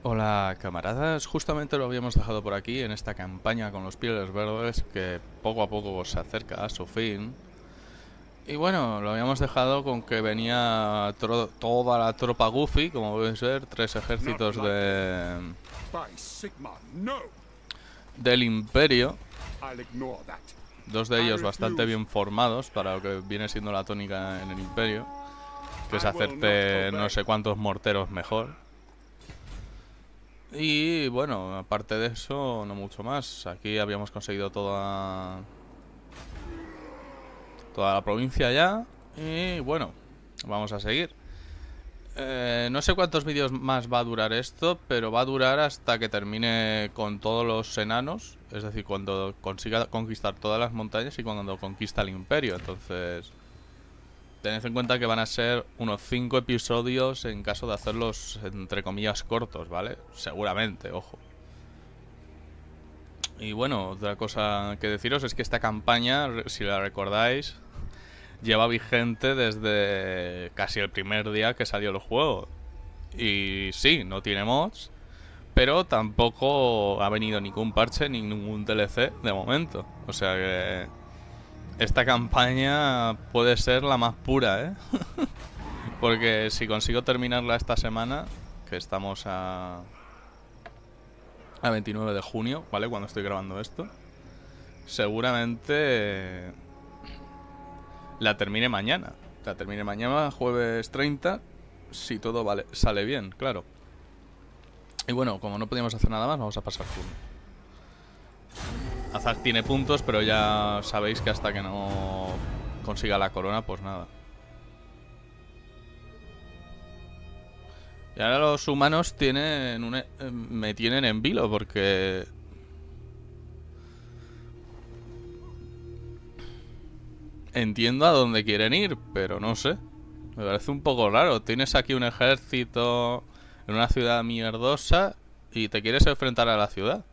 Hola camaradas, justamente lo habíamos dejado por aquí en esta campaña con los Pieles Verdes que poco a poco se acerca a su fin. Y bueno, lo habíamos dejado con que venía toda la tropa Goofy, como pueden ser, tres ejércitos del Imperio. Dos de ellos bastante bien formados para lo que viene siendo la tónica en el Imperio, que es hacerte no sé cuántos morteros mejor. Y bueno, aparte de eso, no mucho más. Aquí habíamos conseguido toda la provincia ya. Y bueno, vamos a seguir. No sé cuántos vídeos más va a durar esto, pero va a durar hasta que termine con todos los enanos. Es decir, cuando consiga conquistar todas las montañas y cuando conquista el imperio. Entonces, tened en cuenta que van a ser unos 5 episodios en caso de hacerlos entre comillas cortos, ¿vale? Seguramente, ojo. Y bueno, otra cosa que deciros es que esta campaña, si la recordáis, lleva vigente desde casi el primer día que salió el juego. Y sí, no tiene mods, pero tampoco ha venido ningún parche ni ningún DLC de momento. O sea que esta campaña puede ser la más pura, ¿eh? Porque si consigo terminarla esta semana, que estamos a 29 de junio, ¿vale? Cuando estoy grabando esto, seguramente la termine mañana. La termine mañana, jueves 30, si todo sale bien, claro. Y bueno, como no podíamos hacer nada más, vamos a pasar turno. Azak tiene puntos, pero ya sabéis que hasta que no consiga la corona, pues nada. Y ahora los humanos me tienen en vilo porque entiendo a dónde quieren ir, pero no sé. Me parece un poco raro. Tienes aquí un ejército en una ciudad mierdosa y te quieres enfrentar a la ciudad.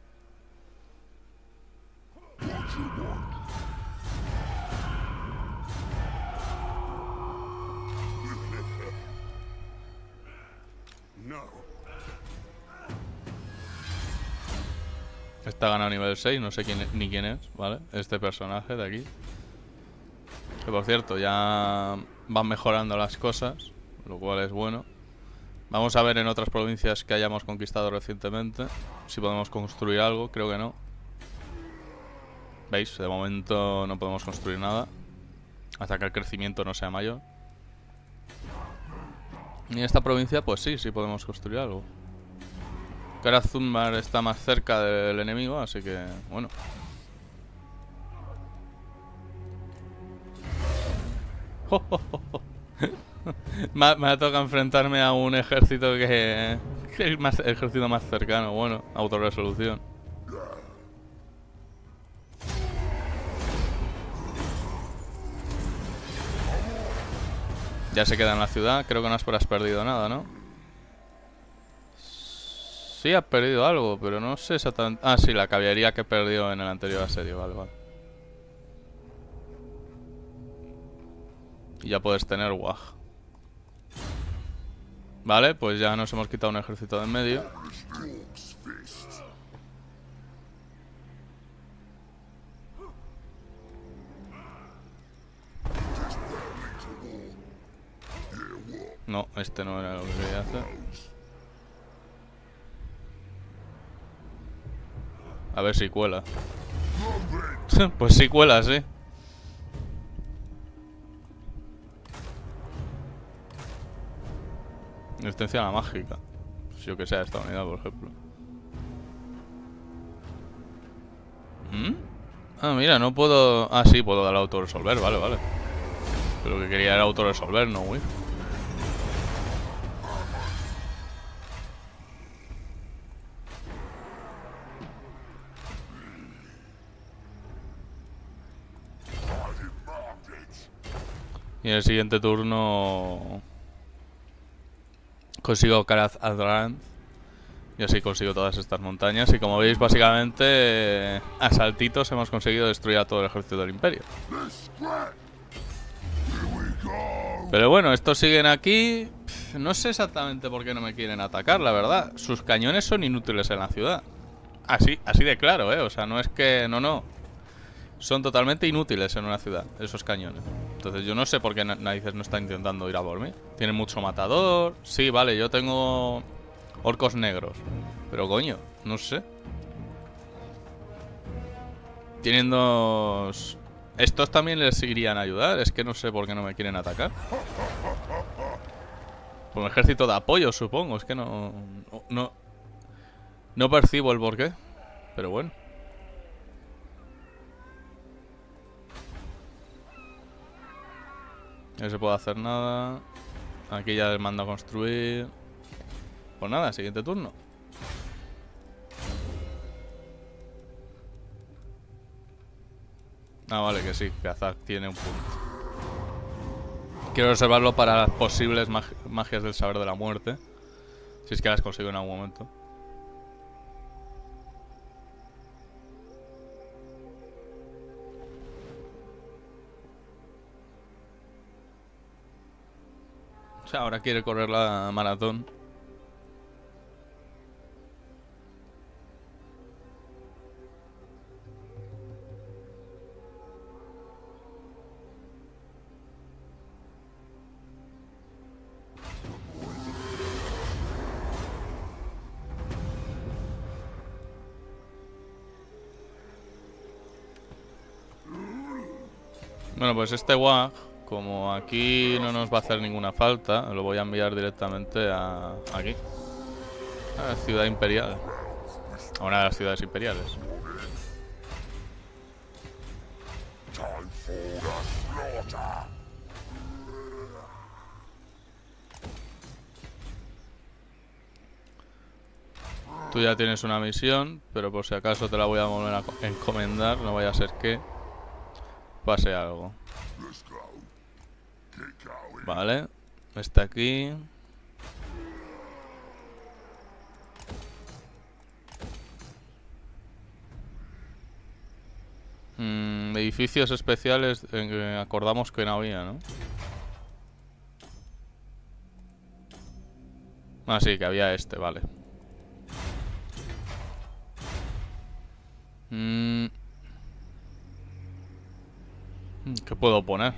Está ganado nivel 6, no sé ni quién es, ¿vale? Este personaje de aquí. Que por cierto, ya van mejorando las cosas, lo cual es bueno. Vamos a ver en otras provincias que hayamos conquistado recientemente si podemos construir algo, creo que no. ¿Veis? De momento no podemos construir nada hasta que el crecimiento no sea mayor. Y en esta provincia pues sí podemos construir algo. Karazumar está más cerca del enemigo, así que bueno. Me toca enfrentarme a un ejército que es el ejército más cercano. Bueno, autorresolución. Ya se queda en la ciudad. Creo que no has perdido nada, ¿no? Sí, has perdido algo, pero no sé exactamente. Ah, sí, la caballería que perdió en el anterior asedio. Vale, vale. Y ya puedes tener Wag. Vale, pues ya nos hemos quitado un ejército de en medio. No, este no era lo que quería hacer. A ver si cuela. Pues sí cuela, sí. Resistencia a la mágica. Pues yo que sé, esta unidad, por ejemplo. Ah, mira, no puedo... Ah, sí, puedo dar autorresolver, vale, vale. Pero lo que quería era autorresolver, no, güey. Y en el siguiente turno consigo Karaz Adran. Y así consigo todas estas montañas. Y como veis, básicamente a saltitos hemos conseguido destruir a todo el ejército del imperio. Pero bueno, estos siguen aquí. No sé exactamente por qué no me quieren atacar, la verdad. Sus cañones son inútiles en la ciudad. Así de claro, ¿eh? O sea, no es que... No. Son totalmente inútiles en una ciudad, esos cañones. Entonces yo no sé por qué narices no está intentando ir a por mí. Tienen mucho matador. Sí, vale, yo tengo orcos negros. Pero coño, no sé. Tienen dos... Estos también les irían a ayudar. Es que no sé por qué no me quieren atacar. Por un ejército de apoyo, supongo. Es que no percibo el porqué. Pero bueno. No se puede hacer nada. Aquí ya les mando a construir. Pues nada, siguiente turno. Ah, vale, que sí, que Azag tiene un punto. Quiero reservarlo para las posibles magias del saber de la muerte. Si es que las consigo en algún momento. O sea, ahora quiere correr la maratón. Bueno, pues este WAG, como aquí no nos va a hacer ninguna falta, lo voy a enviar directamente a aquí. A la ciudad imperial. A una de las ciudades imperiales. Tú ya tienes una misión, pero por si acaso te la voy a volver a encomendar, no vaya a ser que pase algo. Vale, está aquí. Edificios especiales acordamos que no había, ¿no? Ah, sí, que había este, vale. ¿Qué puedo poner?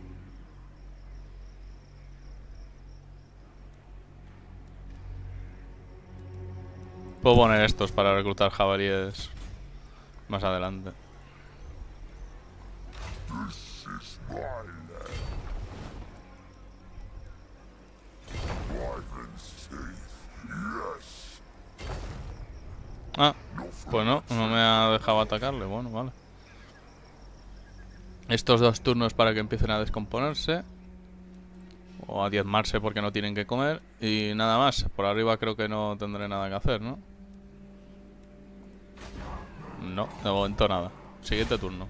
Puedo poner estos para reclutar jabalíes más adelante. Ah, pues no me ha dejado atacarle. Bueno, vale. Estos 2 turnos para que empiecen a descomponerse. O a diezmarse porque no tienen que comer. Y nada más. Por arriba creo que no tendré nada que hacer, ¿no? No, de momento nada. Siguiente turno.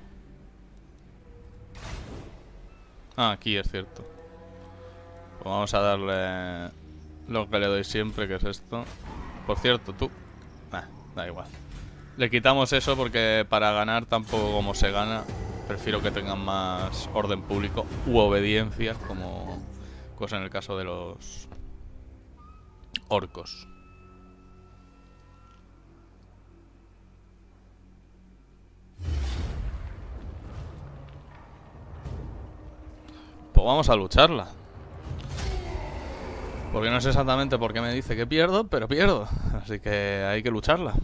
Ah, aquí es cierto. Pues vamos a darle lo que le doy siempre, que es esto. Por cierto, tú... da igual. Le quitamos eso porque para ganar tampoco como se gana. Prefiero que tengan más orden público u obediencia, como cosa en el caso de los orcos. Pues vamos a lucharla. Porque no sé exactamente por qué me dice que pierdo, pero pierdo. Así que hay que lucharla.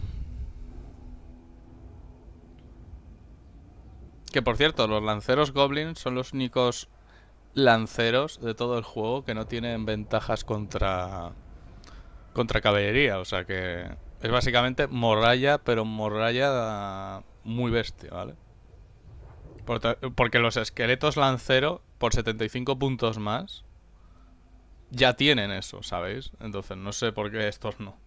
Que por cierto, los lanceros goblins son los únicos lanceros de todo el juego que no tienen ventajas contra caballería. O sea que es básicamente morralla, pero morralla muy bestia, ¿vale? Porque los esqueletos lancero, por 75 puntos más, ya tienen eso, ¿sabéis? Entonces no sé por qué estos no.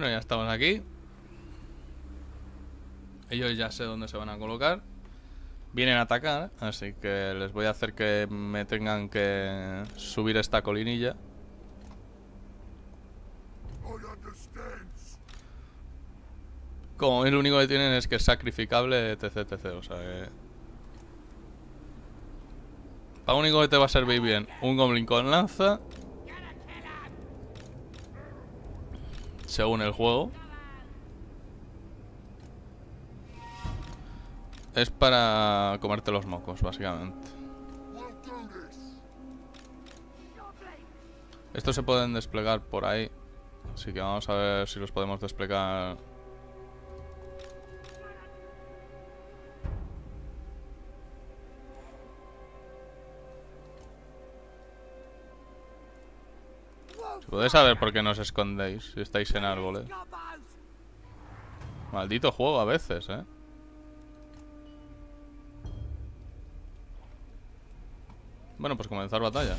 Bueno, ya estamos aquí. Ellos ya sé dónde se van a colocar. Vienen a atacar, así que les voy a hacer que me tengan que subir esta colinilla. Como lo único que tienen es que es sacrificable, etc, etc. O sea que... Para lo único que te va a servir bien un goblin con lanza, según el juego, es para comerte los mocos, básicamente. Estos se pueden desplegar por ahí, así que vamos a ver si los podemos desplegar. Podéis saber por qué no os escondéis si estáis en árboles. Maldito juego a veces, ¿eh? Bueno, pues comenzar batalla.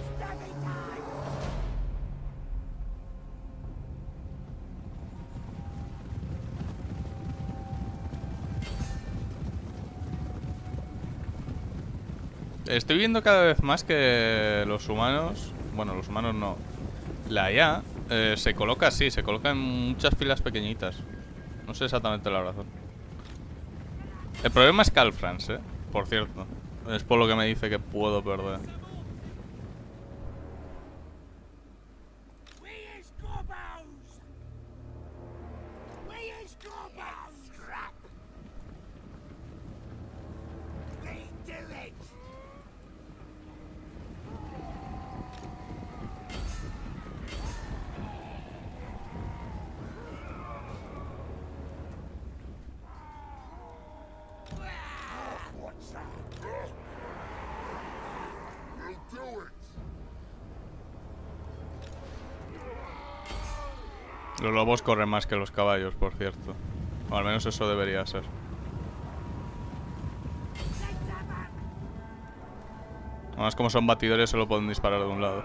Estoy viendo cada vez más que los humanos... Bueno, los humanos no. La IA se coloca así, se coloca en muchas filas pequeñitas. No sé exactamente la razón. El problema es Calfrance, por cierto. Es por lo que me dice que puedo perder. Los lobos corren más que los caballos, por cierto. O al menos eso debería ser. Además, como son batidores, solo pueden disparar de un lado.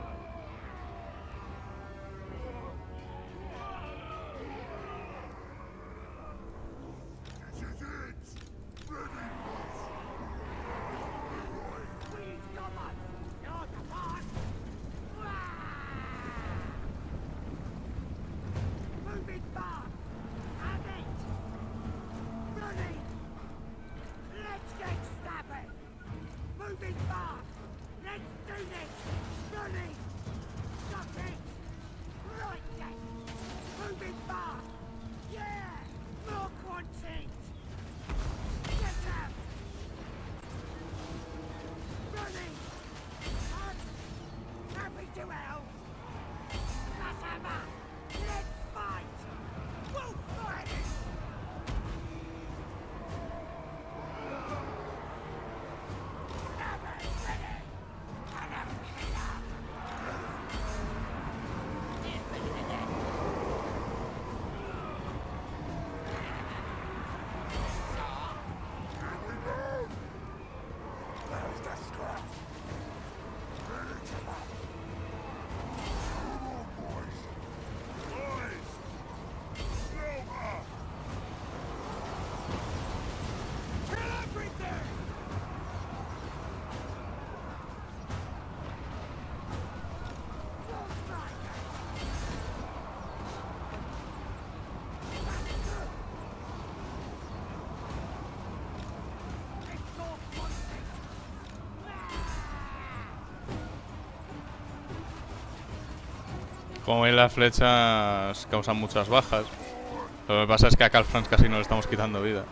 Como veis, las flechas causan muchas bajas. Lo que pasa es que a Calfrance casi no le estamos quitando vida.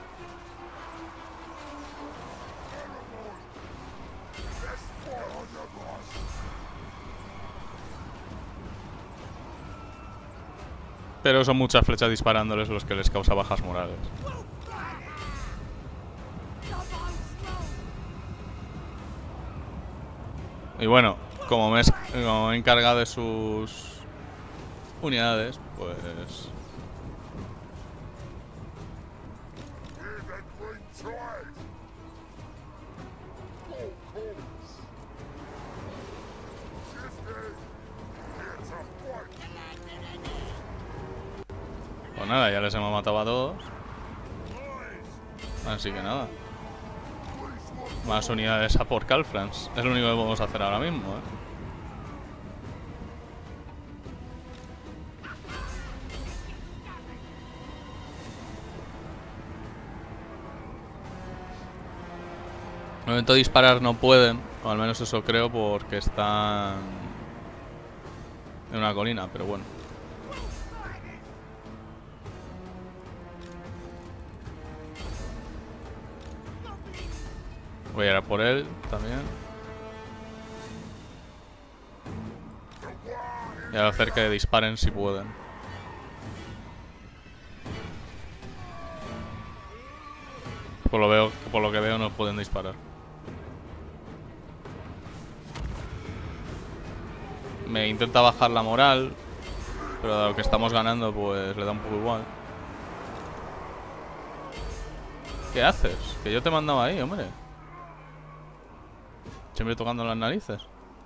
Pero son muchas flechas disparándoles los que les causa bajas morales. Y bueno, como me he encargado de sus unidades, pues... nada, ya les hemos matado a todos. Así que nada. Más unidades a por Calfrance. Es lo único que podemos hacer ahora mismo, ¿eh? De momento disparar no pueden, o al menos eso creo, porque están en una colina, pero bueno. Voy a ir a por él también. Y a hacer que disparen si pueden. Por lo que veo no pueden disparar. Me intenta bajar la moral, pero dado que estamos ganando, pues le da un poco igual. ¿Qué haces? Que yo te mandaba ahí, hombre. Siempre tocando las narices.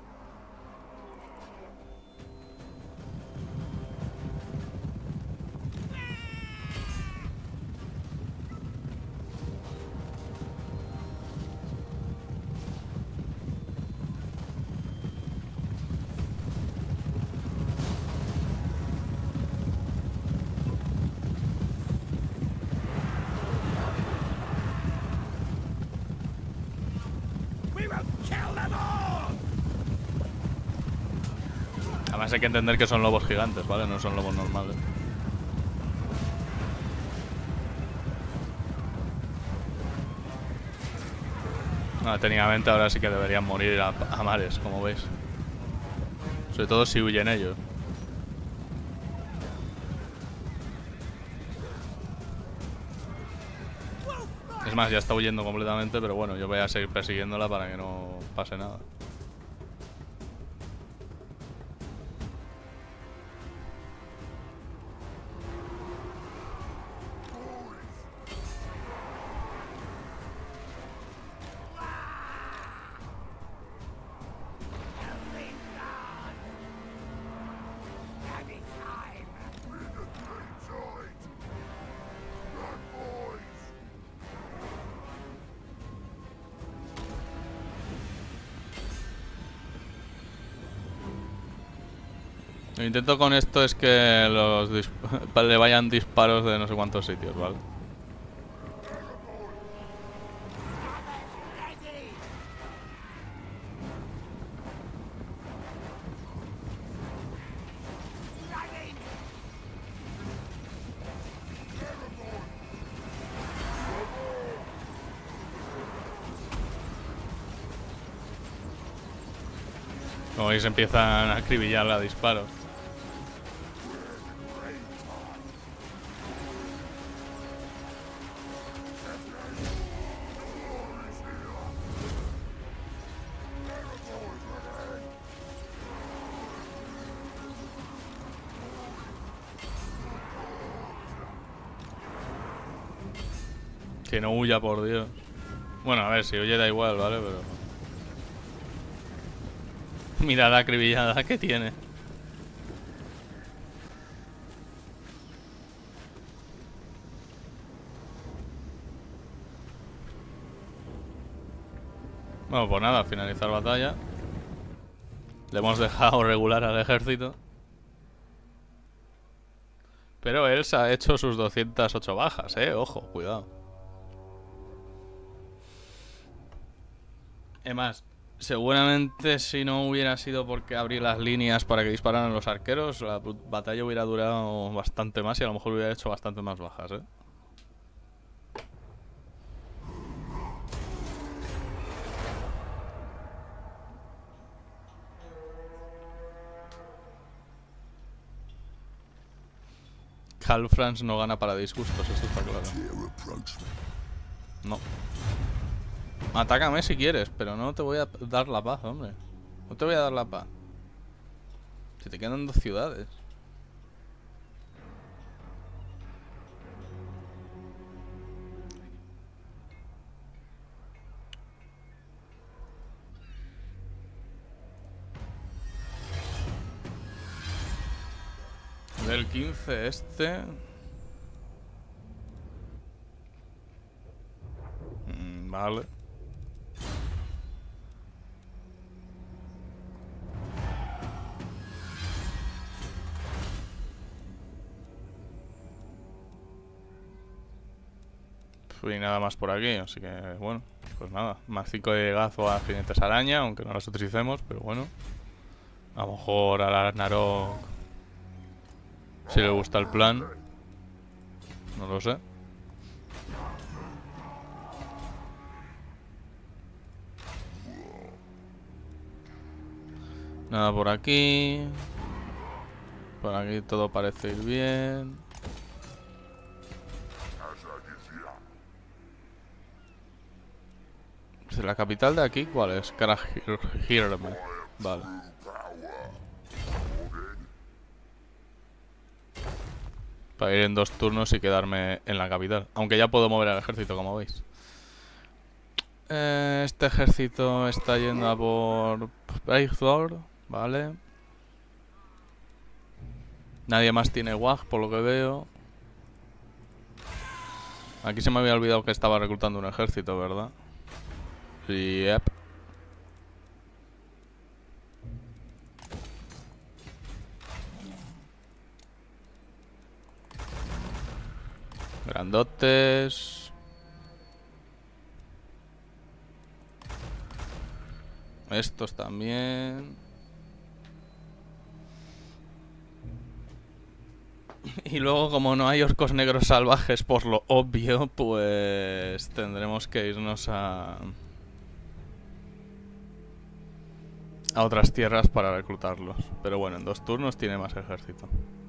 Además hay que entender que son lobos gigantes, ¿vale? No son lobos normales. No, técnicamente ahora sí que deberían morir a mares, como veis. Sobre todo si huyen ellos. Es más, ya está huyendo completamente, pero bueno, yo voy a seguir persiguiéndola para que no pase nada. Lo que intento con esto es que le vayan disparos de no sé cuántos sitios, ¿vale? Como veis empiezan a acribillar a disparos. Que no huya, por Dios. Bueno, a ver, si huye da igual, ¿vale? Pero... mira la acribillada que tiene. Bueno, pues nada, finalizar batalla. Le hemos dejado regular al ejército. Pero él se ha hecho sus 208 bajas, ojo, cuidado. Es más, seguramente si no hubiera sido porque abrí las líneas para que dispararan los arqueros, la batalla hubiera durado bastante más y a lo mejor hubiera hecho bastante más bajas, Calfrance no gana para disgustos, esto está claro. No. Atácame si quieres, pero no te voy a dar la paz, hombre. No te voy a dar la paz. Si te quedan 2 ciudades. Nivel 15 este. Vale. Y nada más por aquí, así que bueno, pues nada, más 5 de gazo a jinetes araña, aunque no las utilicemos, pero bueno. A lo mejor a la Narok, si le gusta el plan, no lo sé. Nada por aquí. Por aquí todo parece ir bien. ¿La capital de aquí cuál es? Karahirme. Vale. Para ir en 2 turnos y quedarme en la capital. Aunque ya puedo mover al ejército, como veis. Este ejército está yendo a por Breakthrough. Vale. Nadie más tiene WAG, por lo que veo. Aquí se me había olvidado que estaba reclutando un ejército, ¿verdad? Yep. Grandotes. Estos también. Y luego, como no hay orcos negros salvajes por lo obvio, pues tendremos que irnos a otras tierras para reclutarlos. Pero bueno, en 2 turnos tiene más ejército.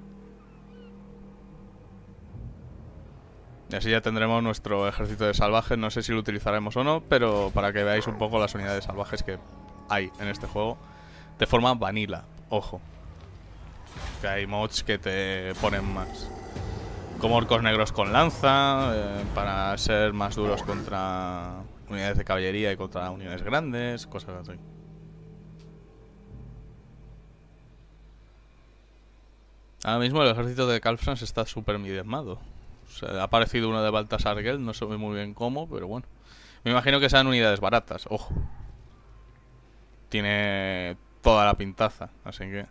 Y así ya tendremos nuestro ejército de salvajes. No sé si lo utilizaremos o no, pero para que veáis un poco las unidades salvajes que hay en este juego. De forma vanilla, ojo. Que hay mods que te ponen más. Como orcos negros con lanza, para ser más duros contra unidades de caballería y contra unidades grandes, cosas así. Ahora mismo el ejército de Calfrans está súper midemado. O sea, ha aparecido uno de Baltasar Geld, no sé muy bien cómo, pero bueno. Me imagino que sean unidades baratas, ojo. Tiene toda la pintaza, así que...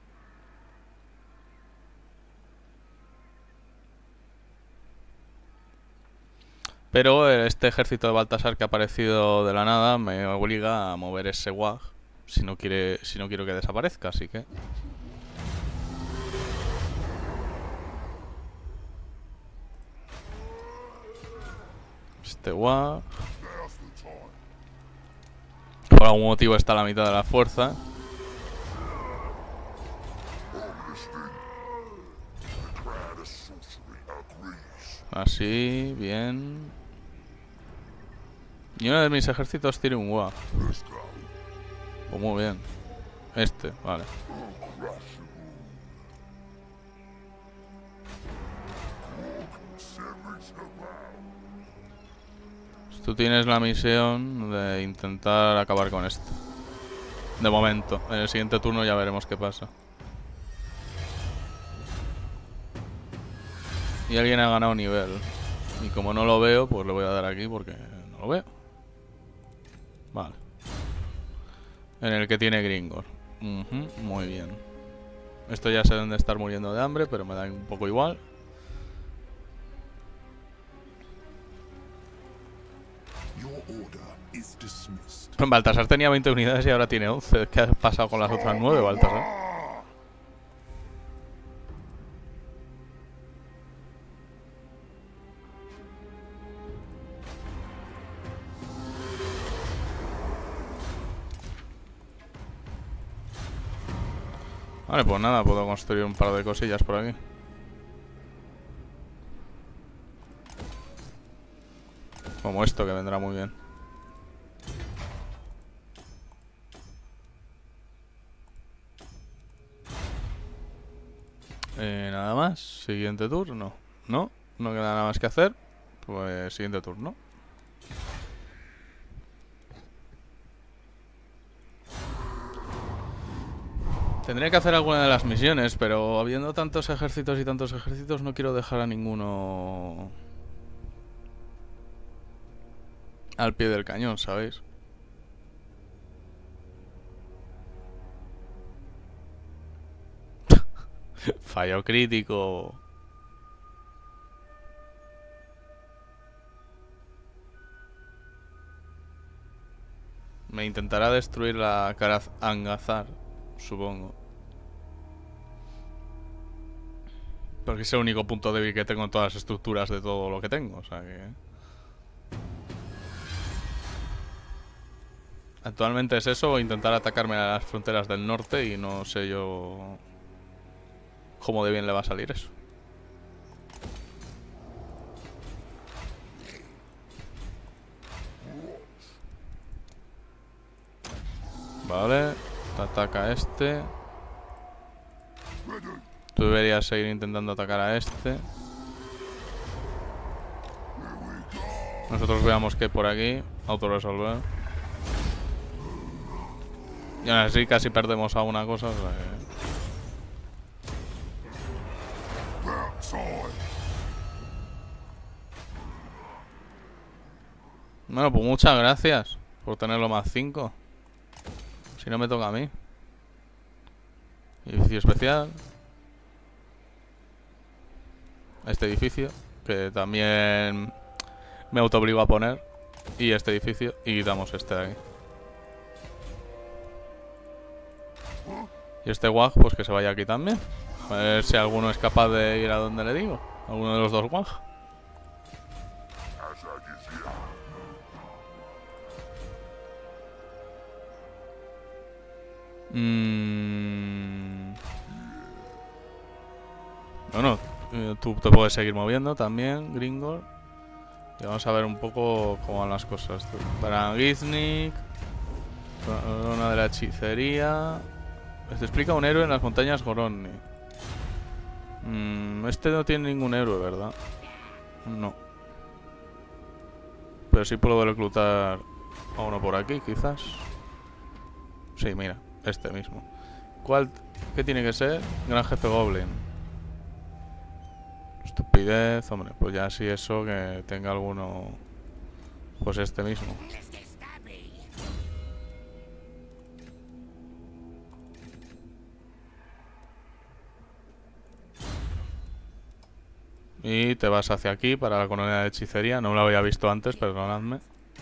Pero este ejército de Baltasar que ha aparecido de la nada me obliga a mover ese WAG si no quiero que desaparezca, así que... Este WAG... Por algún motivo está a la mitad de la fuerza. Así, bien. Y uno de mis ejércitos tiene un WAG. Pues muy bien. Este, vale. Tú tienes la misión de intentar acabar con esto. De momento. En el siguiente turno ya veremos qué pasa. Y alguien ha ganado nivel. Y como no lo veo, pues le voy a dar aquí porque no lo veo. Vale. En el que tiene Gringor. Muy bien. Esto ya se deben de estar muriendo de hambre, pero me da un poco igual. Baltasar tenía 20 unidades y ahora tiene 11. ¿Qué ha pasado con las otras 9, Baltasar? Vale, pues nada, puedo construir un par de cosillas por aquí. Como esto, que vendrá muy bien. Nada más. Siguiente turno. No queda nada más que hacer. Pues siguiente turno. Tendría que hacer alguna de las misiones, pero habiendo tantos ejércitos y tantos ejércitos no quiero dejar a ninguno al pie del cañón, ¿sabéis? Fallo crítico. Me intentará destruir la Angazar, supongo. Porque es el único punto débil que tengo en todas las estructuras de todo lo que tengo, o sea que... Actualmente es eso o intentar atacarme a las fronteras del norte y no sé yo cómo de bien le va a salir eso. Vale, te ataca este. Tú deberías seguir intentando atacar a este. Nosotros veamos qué hay por aquí. Autorresolver. Y aún así casi perdemos a una cosa, o sea que... Bueno, pues muchas gracias por tenerlo más 5. Si no me toca a mí. Edificio especial. Este edificio, que también me autoobligo a poner. Y este edificio. Y quitamos este de aquí. Y este WAG, pues que se vaya aquí también. A ver si alguno es capaz de ir a donde le digo. Alguno de los dos WAG. Bueno, tú te puedes seguir moviendo también, Gringor. Y vamos a ver un poco cómo van las cosas. Para Giznik, una de la hechicería. Te explica un héroe en las montañas Goronni. Este no tiene ningún héroe, ¿verdad? No. Pero sí puedo reclutar a uno por aquí, quizás. Sí, mira, este mismo. ¿Qué tiene que ser? Gran jefe Goblin. Estupidez, hombre, pues ya si eso que tenga alguno. Pues este mismo. Y te vas hacia aquí para la colonia de hechicería. No lo había visto antes, perdonadme.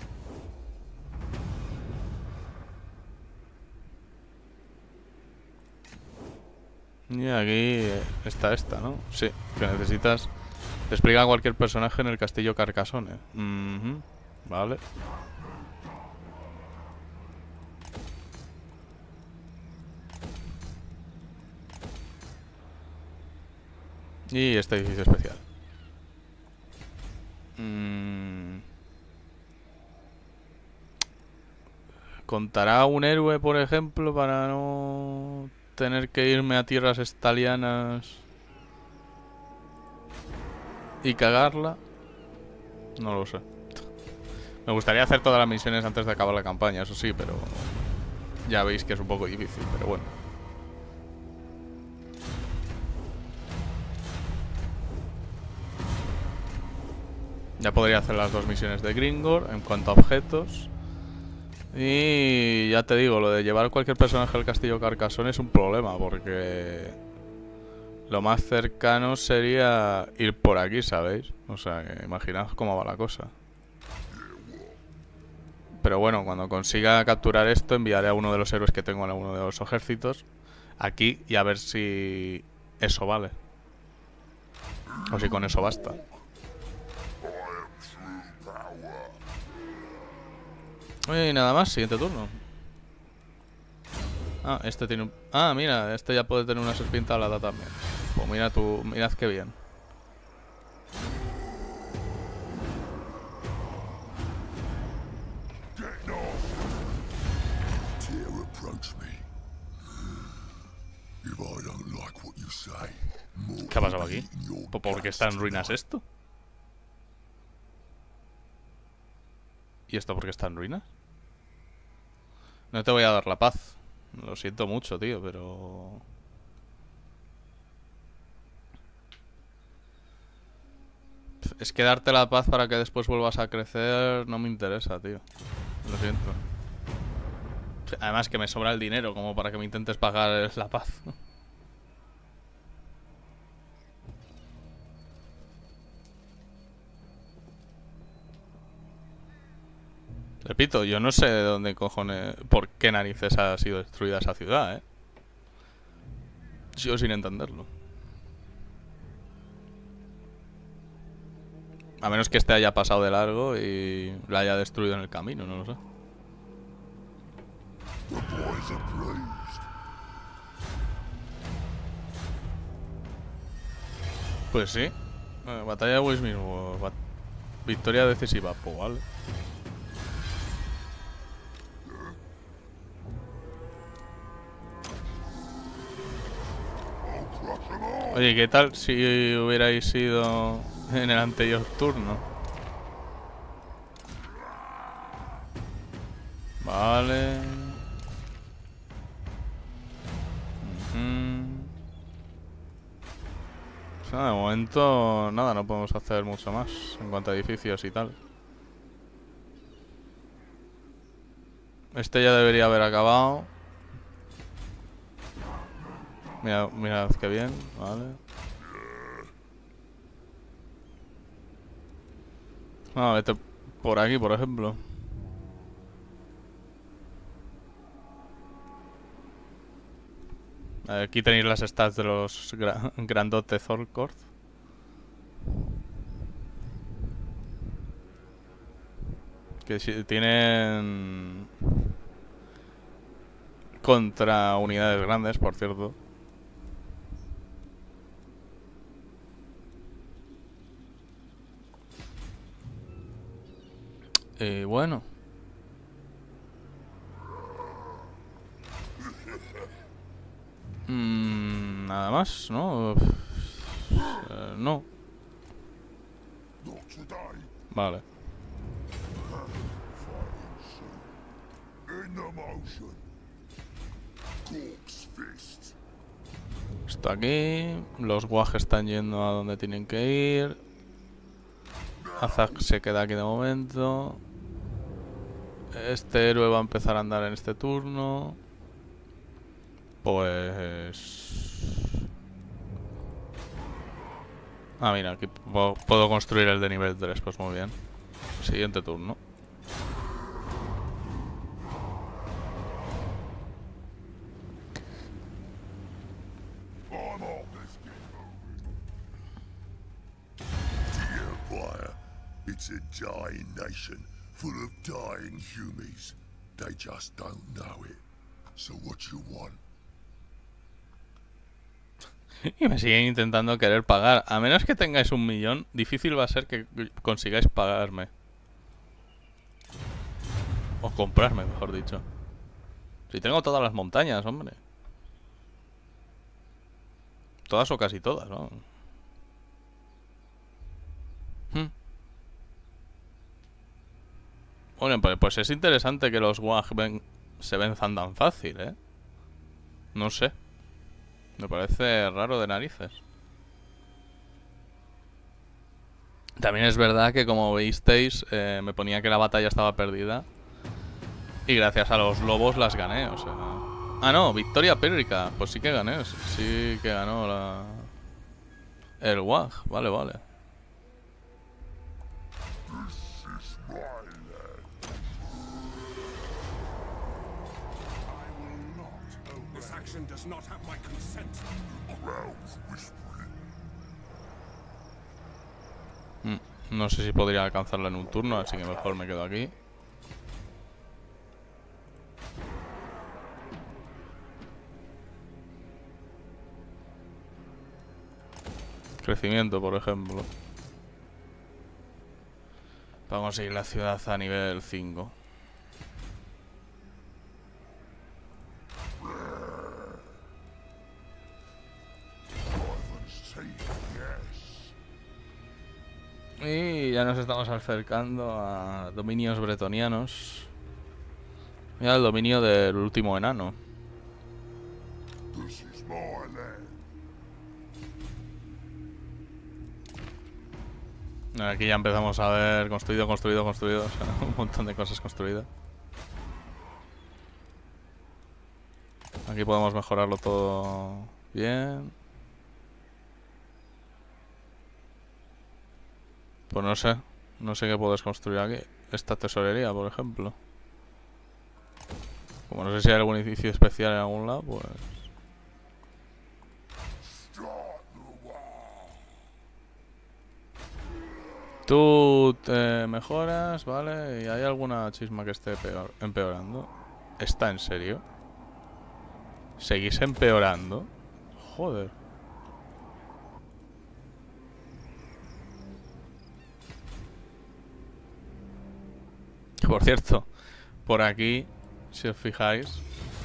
Y aquí está esta, ¿no? Sí, que necesitas... Despliega a cualquier personaje en el castillo Carcassonne. Vale. Y este edificio especial. ¿Contará un héroe, por ejemplo, para no tener que irme a tierras estalianas y cagarla? No lo sé. Me gustaría hacer todas las misiones antes de acabar la campaña, eso sí, pero ya veis que es un poco difícil, pero bueno. Ya podría hacer las dos misiones de Gringor en cuanto a objetos. Y ya te digo, lo de llevar cualquier personaje al castillo Carcassonne es un problema, porque lo más cercano sería ir por aquí, ¿sabéis? O sea, que imaginaos cómo va la cosa. Pero bueno, cuando consiga capturar esto, enviaré a uno de los héroes que tengo en uno de los ejércitos aquí y a ver si eso vale. O si con eso basta. Y nada más, siguiente turno. Ah, este tiene un... Ah, mira, este ya puede tener una serpiente alada también. Pues mira tú, mirad qué bien. ¿Qué ha pasado aquí? ¿Por qué está en ruinas esto? ¿Y esto por qué está en ruinas? No te voy a dar la paz. Lo siento mucho, tío, pero... Es que darte la paz para que después vuelvas a crecer no me interesa, tío. Lo siento. Además que me sobra el dinero como para que me intentes pagar la paz. Repito, yo no sé de dónde cojones... ¿Por qué narices ha sido destruida esa ciudad, eh? Sigo sin entenderlo. A menos que este haya pasado de largo y la haya destruido en el camino, no lo sé. Pues sí. Batalla de Wismir. Victoria decisiva. Pues vale. Oye, ¿qué tal si hubierais ido en el anterior turno? Vale. O sea, de momento nada, no podemos hacer mucho más en cuanto a edificios y tal. Este ya debería haber acabado. Mira, mirad qué bien, vale. Ah, vete por aquí, por ejemplo. Aquí tenéis las stats de los grandote Thorkord. Que tienen contra unidades grandes, por cierto. Y bueno. Nada más, ¿no? No. Vale. Está aquí. Los guajes están yendo a donde tienen que ir. Azak se queda aquí de momento. Este héroe va a empezar a andar en este turno. Pues... Ah, mira, aquí puedo construir el de nivel 3, pues muy bien. Siguiente turno. It's a dying nation, full of dying humies. They just don't know it. So what you want? Y me siguen intentando querer pagar. A menos que tengáis 1.000.000, difícil va a ser que consigáis pagarme. O comprarme, mejor dicho. Si tengo todas las montañas, hombre. Todas o casi todas, ¿no? Bueno, pues es interesante que los Wag se venzan tan fácil, ¿eh? No sé. Me parece raro de narices. También es verdad que, como visteis, me ponía que la batalla estaba perdida. Y gracias a los lobos las gané, o sea... Ah, no, victoria pírrica. Pues sí que gané, sí que ganó el Wag. Vale, vale. No sé si podría alcanzarla en un turno, así que mejor me quedo aquí. Crecimiento, por ejemplo. Para conseguir la ciudad a nivel 5. Y ya nos estamos acercando a dominios bretonianos. Mira el dominio del último enano. Aquí ya empezamos a ver construido, construido, construido. O sea, un montón de cosas construidas. Aquí podemos mejorarlo todo bien. Pues no sé. No sé qué puedes construir aquí. Esta tesorería, por ejemplo. Como no sé si hay algún edificio especial en algún lado, pues... Tú te mejoras, ¿vale? ¿Y hay alguna chisma que esté empeorando? ¿Está en serio? ¿Seguís empeorando? Joder. Por cierto, por aquí, si os fijáis,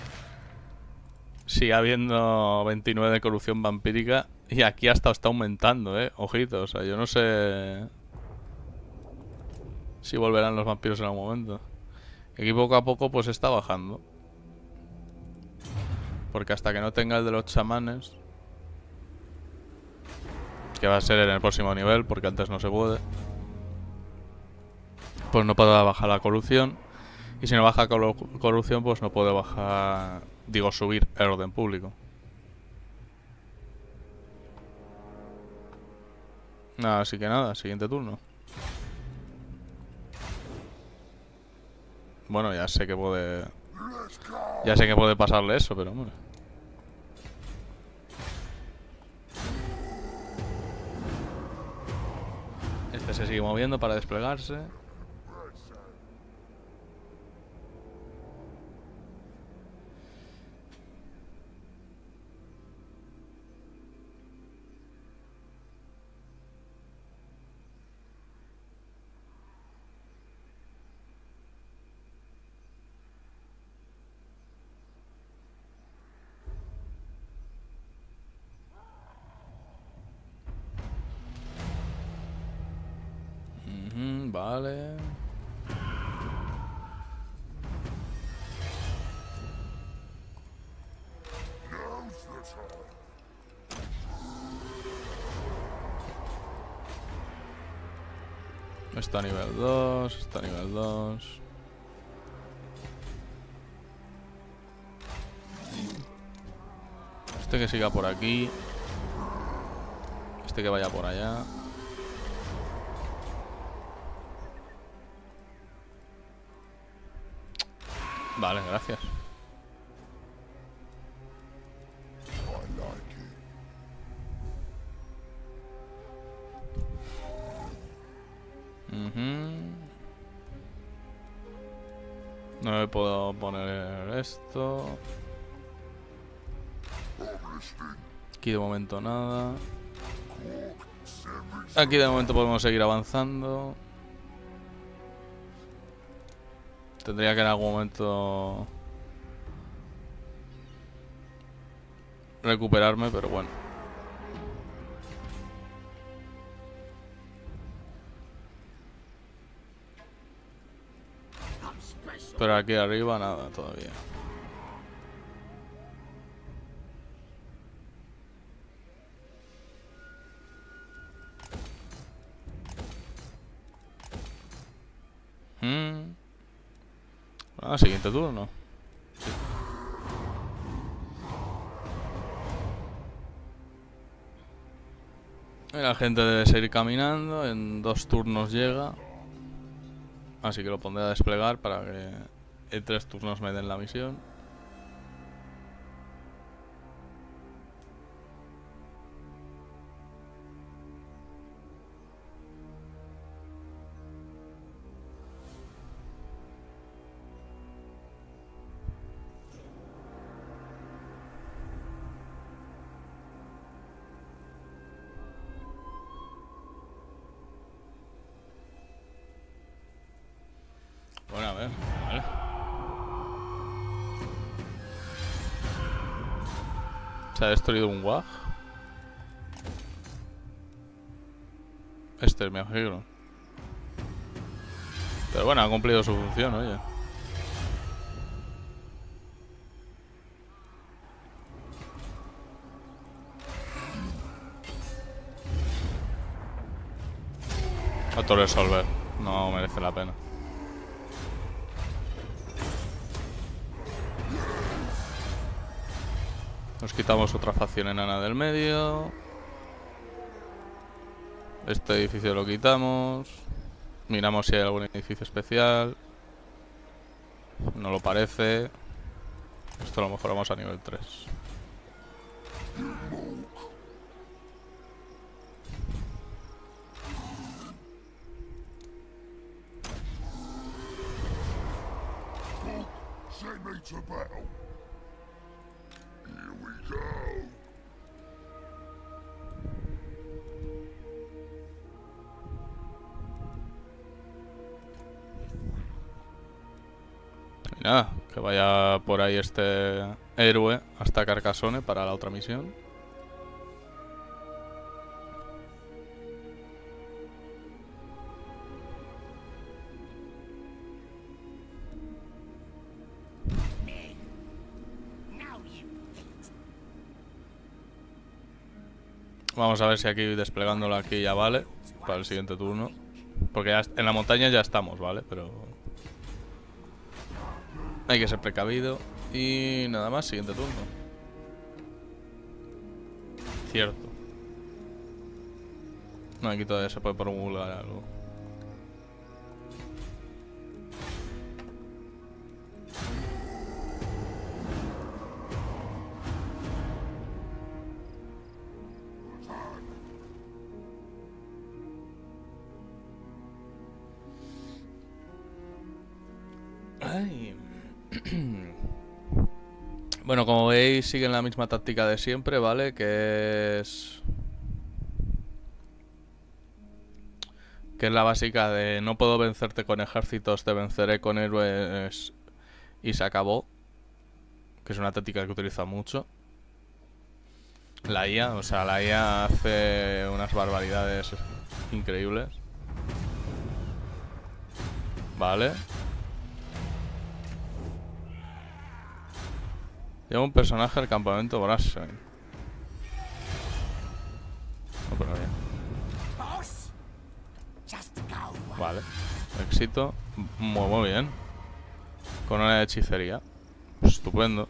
sigue habiendo 29 de corrupción vampírica y aquí hasta está aumentando, ojito, o sea, yo no sé si volverán los vampiros en algún momento. Aquí poco a poco pues está bajando. Porque hasta que no tenga el de los chamanes, que va a ser en el próximo nivel, porque antes no se puede, pues no puedo bajar la corrupción. Y si no baja corrupción, pues no puede bajar, digo, subir el orden público. Nada, así que nada, siguiente turno. Bueno, ya sé que puede... Ya sé que puede pasarle eso, pero hombre. Este se sigue moviendo para desplegarse. Vale. Está a nivel 2, está a nivel 2. Este que siga por aquí. Este que vaya por allá. Vale, gracias. No me puedo poner esto. Aquí de momento nada. Aquí de momento podemos seguir avanzando. Tendría que en algún momento recuperarme, pero bueno. Pero aquí arriba nada todavía. Siguiente turno. La gente debe seguir caminando. En 2 turnos llega. Así que lo pondré a desplegar para que en 3 turnos me den la misión. Bueno, a ver, vale. Se ha destruido un WAG. Este es mi ejemplo. Pero bueno, ha cumplido su función, oye. Auto-resolver. No merece la pena. Nos quitamos otra facción enana del medio. Este edificio lo quitamos. Miramos si hay algún edificio especial. No lo parece. Esto lo mejoramos a nivel 3. Send me to battle. Here we go. Y nada, que vaya por ahí este héroe hasta Carcassonne para la otra misión. Vamos a ver si aquí desplegándolo aquí ya vale para el siguiente turno. Porque ya en la montaña ya estamos, ¿vale? Pero hay que ser precavido. Y nada más, siguiente turno. Cierto. No, aquí todavía se puede promulgar algo. Ay. Bueno, como veis, siguen la misma táctica de siempre, ¿vale? Que es la básica de no puedo vencerte con ejércitos, te venceré con héroes y se acabó. Que es una táctica que utiliza mucho la IA, o sea, la IA hace unas barbaridades increíbles. Vale. Lleva un personaje al campamento Brassheim. No, pero bien. Vale. Éxito. Muy bien. Con una hechicería. Pues estupendo.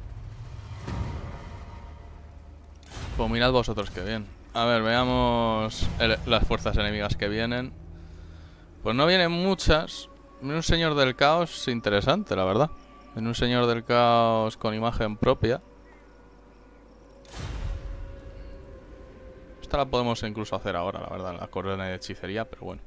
Pues mirad vosotros qué bien. A ver, veamos las fuerzas enemigas que vienen. Pues no vienen muchas. Viene un señor del caos interesante, la verdad. En un señor del caos con imagen propia. Esta la podemos incluso hacer ahora, la verdad, la corona de hechicería, pero bueno.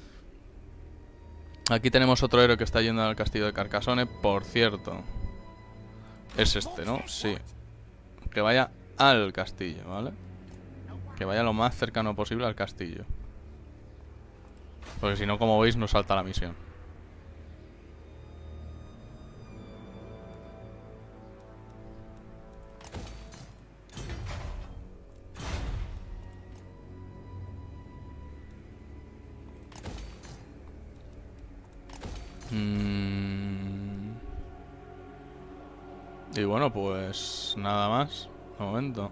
Aquí tenemos otro héroe que está yendo al castillo de Carcassonne, por cierto. Es este, ¿no? Sí. Que vaya al castillo, ¿vale? Que vaya lo más cercano posible al castillo. Porque si no, como veis, nos salta la misión. Y bueno, pues nada más. Un momento.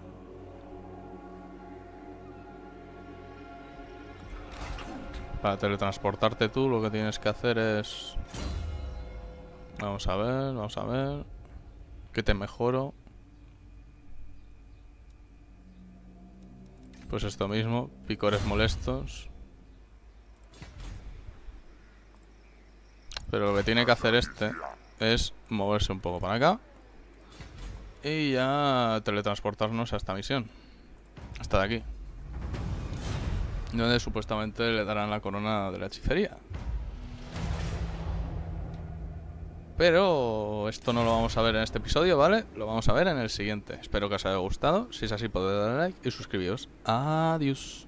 Para teletransportarte tú lo que tienes que hacer es... Vamos a ver, vamos a ver. ¿Qué te mejoro? Pues esto mismo, picores molestos. Pero lo que tiene que hacer este es moverse un poco para acá. Y ya teletransportarnos a esta misión. Hasta de aquí. Donde supuestamente le darán la corona de la hechicería. Pero esto no lo vamos a ver en este episodio, ¿vale? Lo vamos a ver en el siguiente. Espero que os haya gustado. Si es así, podéis darle like y suscribiros. Adiós.